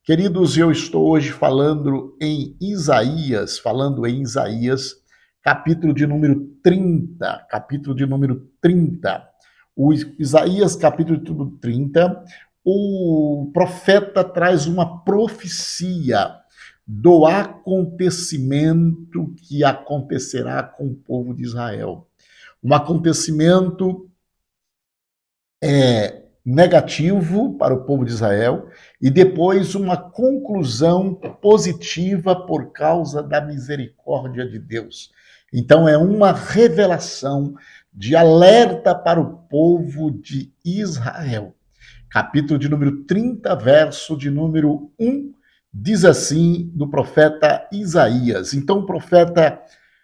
Queridos, eu estou hoje falando em Isaías, capítulo de número 30. O Isaías, capítulo 30, o profeta traz uma profecia do acontecimento que acontecerá com o povo de Israel. Um acontecimento negativo para o povo de Israel e depois uma conclusão positiva por causa da misericórdia de Deus. Então é uma revelação de alerta para o povo de Israel. Capítulo de número 30, verso de número 1, diz assim, do profeta Isaías. Então o profeta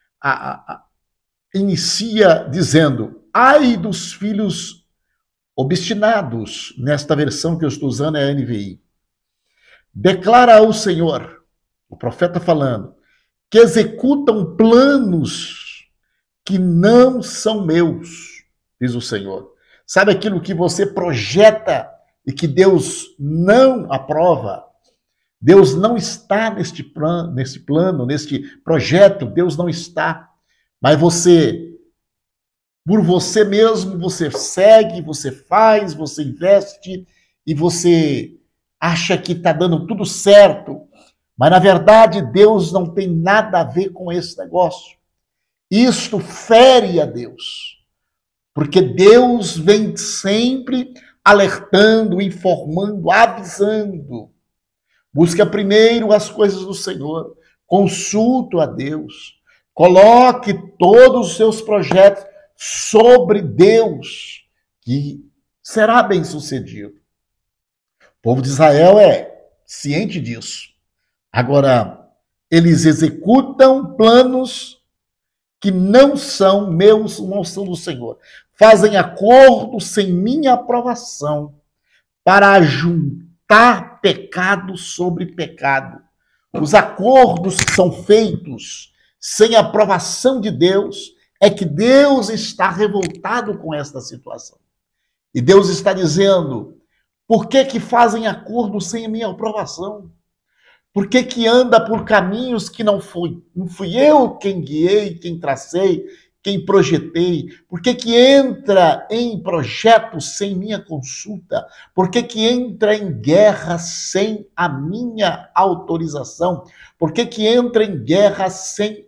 inicia dizendo: ai dos filhos obstinados, nesta versão que eu estou usando é a NVI. Declara ao Senhor, o profeta falando, que executam planos que não são meus, diz o Senhor. Sabe aquilo que você projeta e que Deus não aprova? Deus não está neste plano, neste projeto, Deus não está. Mas você, por você mesmo, você segue, você faz, você investe e você acha que está dando tudo certo. Mas, na verdade, Deus não tem nada a ver com esse negócio. Isto fere a Deus. Porque Deus vem sempre alertando, informando, avisando. Busca primeiro as coisas do Senhor. Consulta a Deus. Coloque todos os seus projetos sobre Deus, que será bem sucedido. O povo de Israel é ciente disso. Agora, eles executam planos que não são meus, não são do Senhor. Fazem acordo sem minha aprovação para juntar pecado sobre pecado. Os acordos que são feitos sem a aprovação de Deus é que Deus está revoltado com esta situação. E Deus está dizendo, por que fazem acordo sem a minha aprovação? Por que anda por caminhos que não fui eu quem guiei, quem tracei, quem projetei? Por que entra em projetos sem minha consulta? Por que entra em guerra sem a minha autorização? Por que entra em guerra sem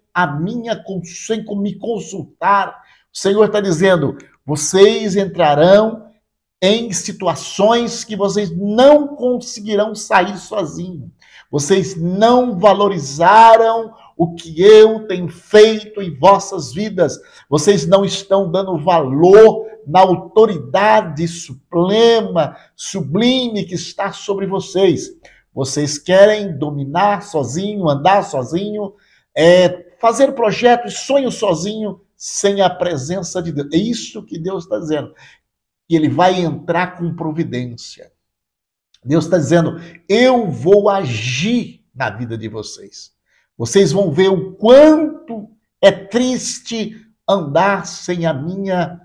me consultar? O Senhor está dizendo, vocês entrarão em situações que vocês não conseguirão sair sozinhos. Vocês não valorizaram o que eu tenho feito em vossas vidas. Vocês não estão dando valor na autoridade suprema, sublime que está sobre vocês. Vocês querem dominar sozinho, andar sozinho, fazer projetos, sonhos sozinho, sem a presença de Deus. É isso que Deus está dizendo. E ele vai entrar com providência. Deus está dizendo, eu vou agir na vida de vocês. Vocês vão ver o quanto é triste andar sem a minha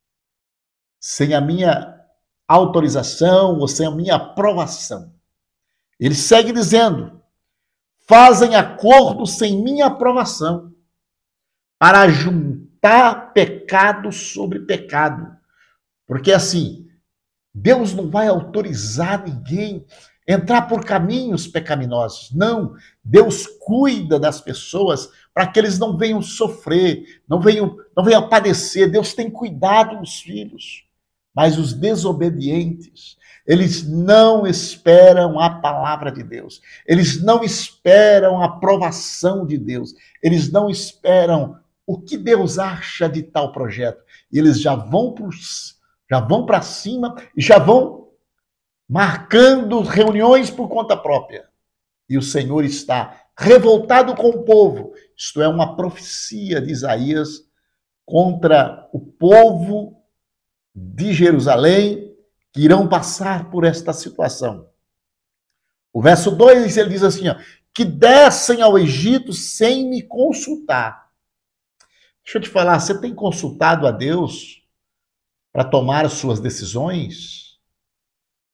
autorização ou sem a minha aprovação. Ele segue dizendo, fazem acordo sem minha aprovação para juntar pecado sobre pecado. Porque assim, Deus não vai autorizar ninguém a entrar por caminhos pecaminosos. Não, Deus cuida das pessoas para que eles não venham sofrer, não venham padecer. Deus tem cuidado dos filhos. Mas os desobedientes, eles não esperam a palavra de Deus. Eles não esperam a aprovação de Deus. Eles não esperam o que Deus acha de tal projeto. Eles já vão para cima e já vão marcando reuniões por conta própria. E o Senhor está revoltado com o povo. Isto é uma profecia de Isaías contra o povo de Jerusalém que irão passar por esta situação. O verso 2, ele diz assim, que descem ao Egito sem me consultar. Deixa eu te falar, você tem consultado a Deus para tomar as suas decisões?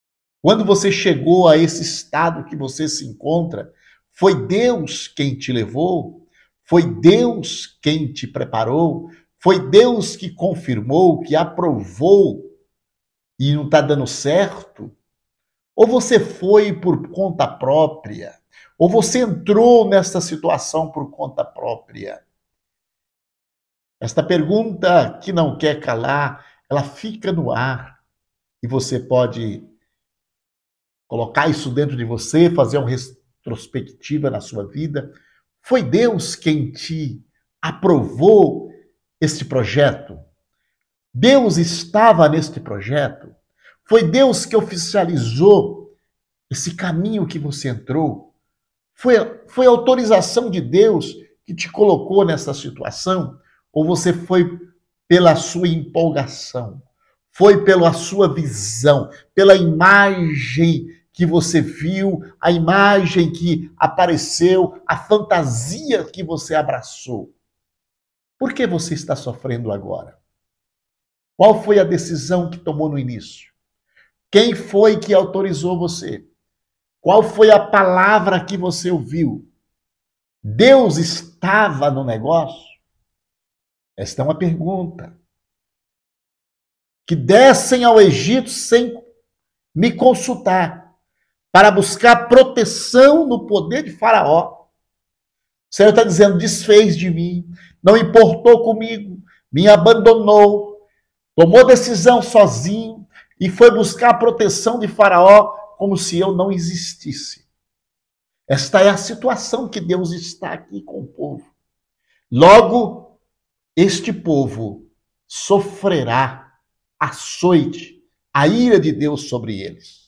Quando você chegou a esse estado que você se encontra, foi Deus quem te levou? Foi Deus quem te preparou? Foi Deus que confirmou, que aprovou e não está dando certo? Ou você foi por conta própria? Ou você entrou nessa situação por conta própria? Esta pergunta que não quer calar, ela fica no ar. E você pode colocar isso dentro de você, fazer uma retrospectiva na sua vida. Foi Deus quem te aprovou este projeto? Deus estava neste projeto? Foi Deus que oficializou esse caminho que você entrou? Foi a autorização de Deus que te colocou nessa situação? Ou você foi pela sua empolgação? Foi pela sua visão, pela imagem que você viu, a imagem que apareceu, a fantasia que você abraçou? Por que você está sofrendo agora? Qual foi a decisão que tomou no início? Quem foi que autorizou você? Qual foi a palavra que você ouviu? Deus estava no negócio? Esta é uma pergunta. Que descem ao Egito sem me consultar, para buscar proteção no poder de Faraó. O Senhor está dizendo, desfez de mim, não importou comigo, me abandonou, tomou decisão sozinho e foi buscar a proteção de Faraó como se eu não existisse. Esta é a situação que Deus está aqui com o povo. Logo, este povo sofrerá açoite, a ira de Deus sobre eles.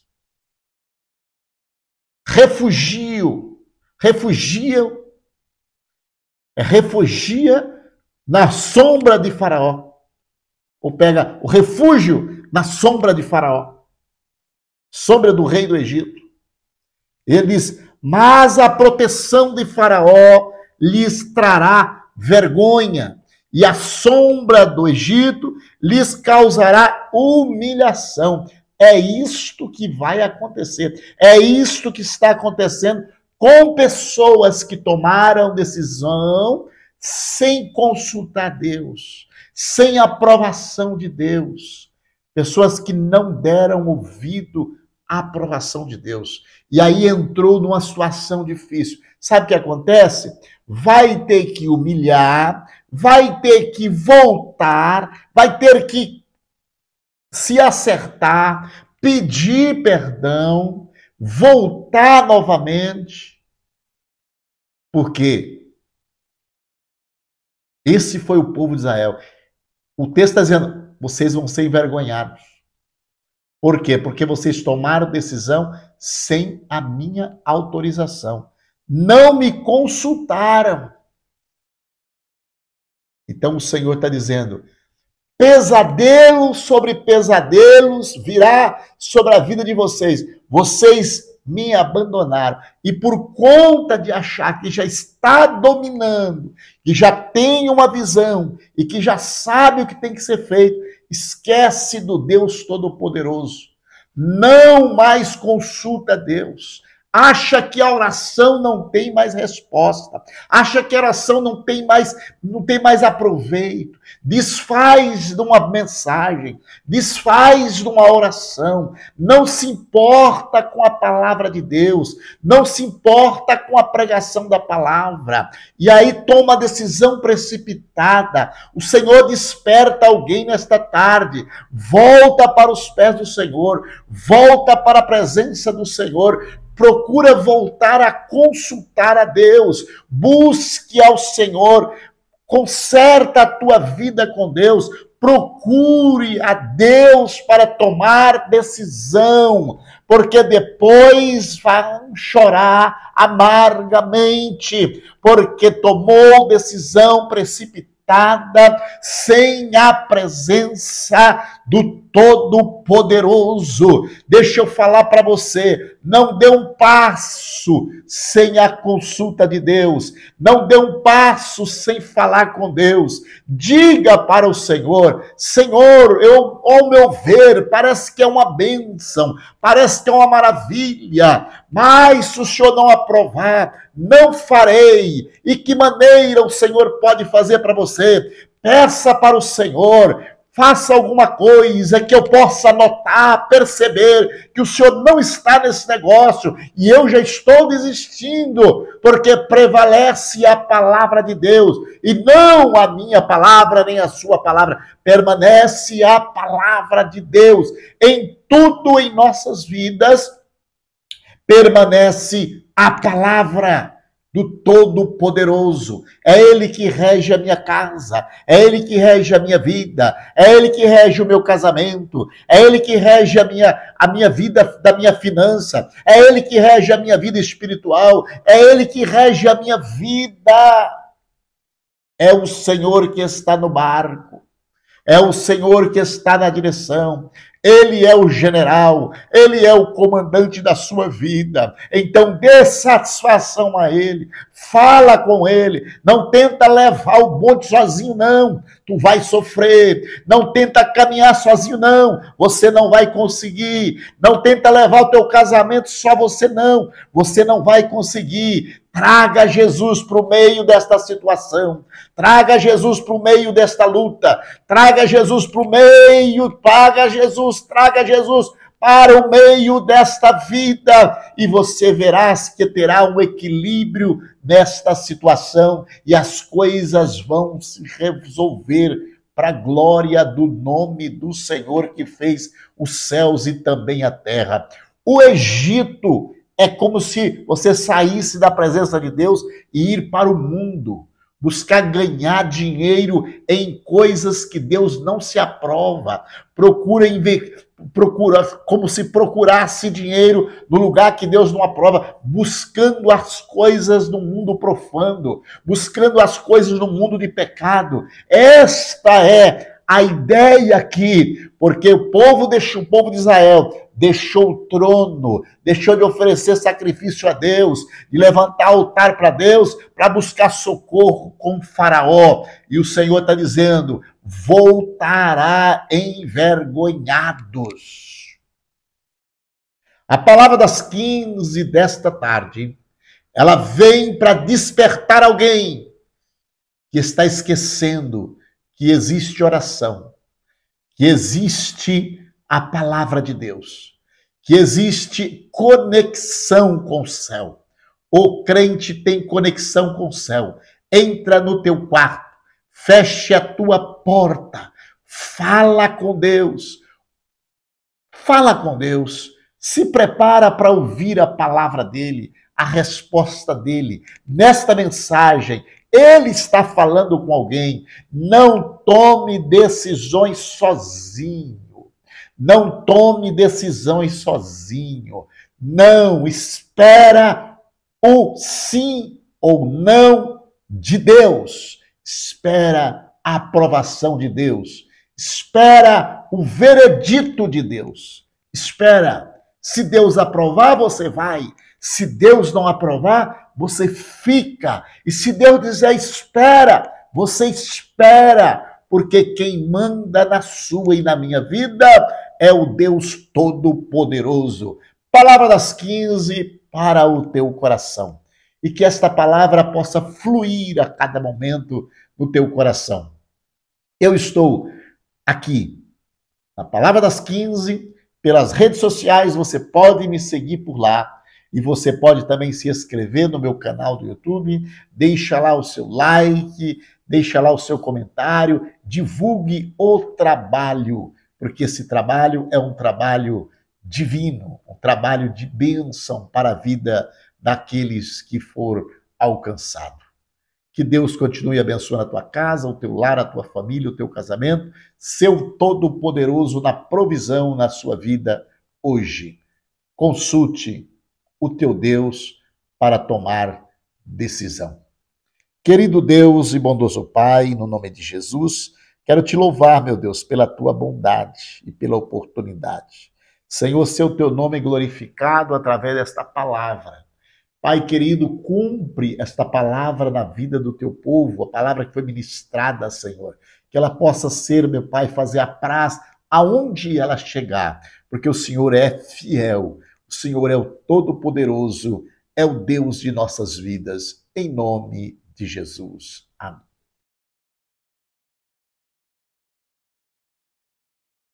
Refugia na sombra de Faraó. Ou pega o refúgio na sombra de Faraó. Sombra do rei do Egito. Ele diz, mas a proteção de Faraó lhes trará vergonha, e a sombra do Egito lhes causará humilhação. É isto que vai acontecer. É isto que está acontecendo com pessoas que tomaram decisão sem consultar Deus, sem aprovação de Deus. Pessoas que não deram ouvido à aprovação de Deus. E aí entrou numa situação difícil. Sabe o que acontece? Vai ter que humilhar, vai ter que voltar, vai ter que se acertar, pedir perdão, voltar novamente. Porque esse foi o povo de Israel. O texto está dizendo, vocês vão ser envergonhados. Por quê? Porque vocês tomaram decisão sem a minha autorização. Não me consultaram. Então o Senhor está dizendo, pesadelo sobre pesadelos virá sobre a vida de vocês. Vocês me abandonaram. E por conta de achar que já está dominando, que já tem uma visão e que já sabe o que tem que ser feito, esquece do Deus Todo-Poderoso. Não mais consulta Deus. Acha que a oração não tem mais resposta. Acha que a oração não tem mais aproveito. Desfaz de uma mensagem. Desfaz de uma oração. Não se importa com a palavra de Deus. Não se importa com a pregação da palavra. E aí toma a decisão precipitada. O Senhor desperta alguém nesta tarde. Volta para os pés do Senhor. Volta para a presença do Senhor. Procura voltar a consultar a Deus, busque ao Senhor, conserta a tua vida com Deus, procure a Deus para tomar decisão, porque depois vão chorar amargamente, porque tomou decisão precipitada sem a presença do Todo-Poderoso. Deixa eu falar para você, não dê um passo sem a consulta de Deus, não dê um passo sem falar com Deus. Diga para o Senhor: Senhor, ao meu ver, parece que é uma bênção, parece que é uma maravilha, mas se o Senhor não aprovar, não farei. E que maneira o Senhor pode fazer para você? Peça para o Senhor, faça alguma coisa que eu possa notar, perceber que o Senhor não está nesse negócio e eu já estou desistindo, porque prevalece a palavra de Deus e não a minha palavra nem a sua palavra. Permanece a palavra de Deus em tudo em nossas vidas. Permanece a palavra do Todo-Poderoso. É Ele que rege a minha casa, é Ele que rege a minha vida, é Ele que rege o meu casamento, é Ele que rege a minha vida da minha finança, é Ele que rege a minha vida espiritual, é Ele que rege a minha vida. É o Senhor que está no barco, é o Senhor que está na direção. Ele é o general, ele é o comandante da sua vida. Então dê satisfação a ele, fala com ele, não tenta levar o bonde sozinho não, tu vai sofrer. Não tenta caminhar sozinho não, você não vai conseguir. Não tenta levar o teu casamento só você não vai conseguir. Traga Jesus para o meio desta situação, traga Jesus para o meio desta luta, traga Jesus para o meio, traga Jesus para o meio desta vida, e você verás que terá um equilíbrio nesta situação e as coisas vão se resolver para a glória do nome do Senhor que fez os céus e também a terra. O Egito é como se você saísse da presença de Deus e ir para o mundo, buscar ganhar dinheiro em coisas que Deus não se aprova. Procura como se procurasse dinheiro no lugar que Deus não aprova, buscando as coisas no mundo profano, buscando as coisas no mundo de pecado. Esta é a ideia aqui, porque o povo de Israel deixou o trono, deixou de oferecer sacrifício a Deus, de levantar altar para Deus, para buscar socorro com Faraó. E o Senhor está dizendo: voltará envergonhados. A palavra das 15 desta tarde, ela vem para despertar alguém que está esquecendo que existe oração, que existe a palavra de Deus, que existe conexão com o céu. O crente tem conexão com o céu. Entra no teu quarto, feche a tua porta, fala com Deus. Fala com Deus, se prepara para ouvir a palavra dele, a resposta dele. Nesta mensagem, ele está falando com alguém. Não tome decisões sozinho. Não tome decisões sozinho. Não, espera o sim ou não de Deus. Espera a aprovação de Deus. Espera o veredito de Deus. Espera. Se Deus aprovar, você vai. Se Deus não aprovar, você fica. E se Deus dizer espera, você espera. Porque quem manda na sua e na minha vida é o Deus Todo-Poderoso. Palavra das 15 para o teu coração. E que esta palavra possa fluir a cada momento no teu coração. Eu estou aqui, na Palavra das 15, pelas redes sociais, você pode me seguir por lá. E você pode também se inscrever no meu canal do YouTube, deixa lá o seu like, deixa lá o seu comentário, divulgue o trabalho, porque esse trabalho é um trabalho divino, um trabalho de bênção para a vida daqueles que for alcançado. Que Deus continue abençoando a tua casa, o teu lar, a tua família, o teu casamento, seu Todo-Poderoso na provisão na sua vida hoje. Consulte o teu Deus para tomar decisão. Querido Deus e bondoso Pai, no nome de Jesus, Quero te louvar, meu Deus, pela tua bondade e pela oportunidade. Senhor, seu o teu nome é glorificado através desta palavra. Pai querido, cumpre esta palavra na vida do teu povo, a palavra que foi ministrada, Senhor. Que ela possa ser, meu Pai, fazer apraz aonde ela chegar, porque o Senhor é fiel, o Senhor é o Todo-Poderoso, é o Deus de nossas vidas, em nome de Jesus. Amém.